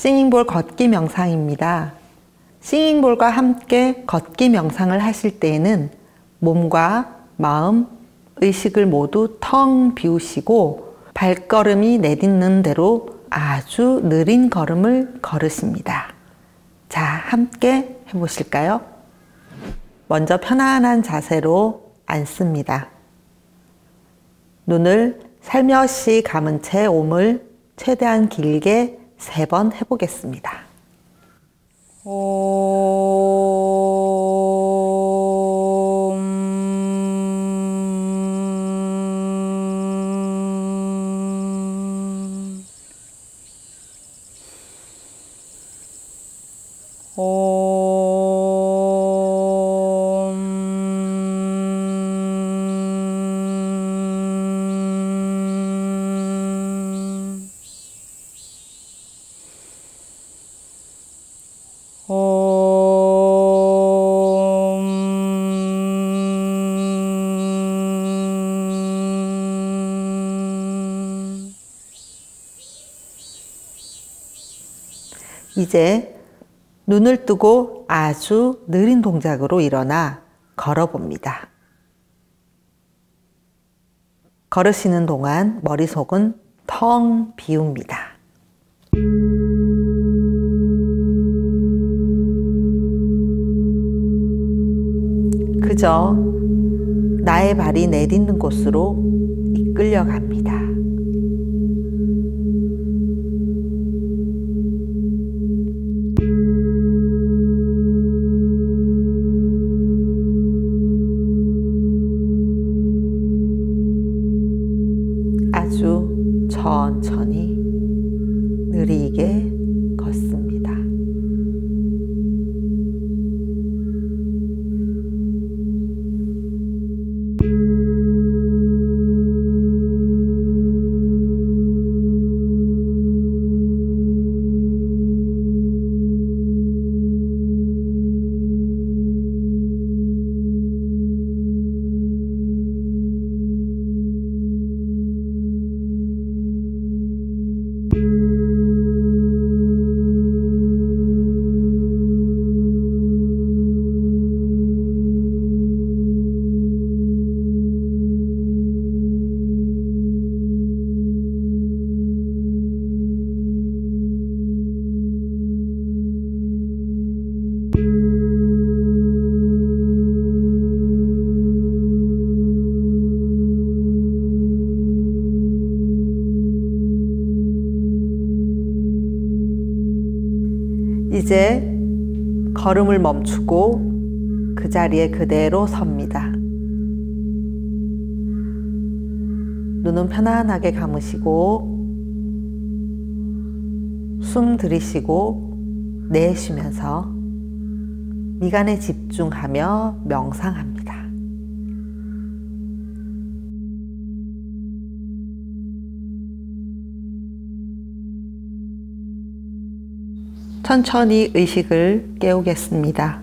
싱잉볼 걷기 명상입니다. 싱잉볼과 함께 걷기 명상을 하실 때에는 몸과 마음, 의식을 모두 텅 비우시고 발걸음이 내딛는 대로 아주 느린 걸음을 걸으십니다. 자, 함께 해보실까요? 먼저 편안한 자세로 앉습니다. 눈을 살며시 감은 채 몸을 최대한 길게 3번 해보겠습니다. 이제 눈을 뜨고 아주 느린 동작으로 일어나 걸어봅니다. 걸으시는 동안 머릿속은 텅 비웁니다. 그저 나의 발이 내딛는 곳으로 이끌려 갑니다. 아주 천천히 느리게 걷습니다. 이제 걸음을 멈추고 그 자리에 그대로 섭니다. 눈은 편안하게 감으시고 숨 들이쉬고 내쉬면서 미간에 집중하며 명상합니다. 천천히 의식을 깨우겠습니다.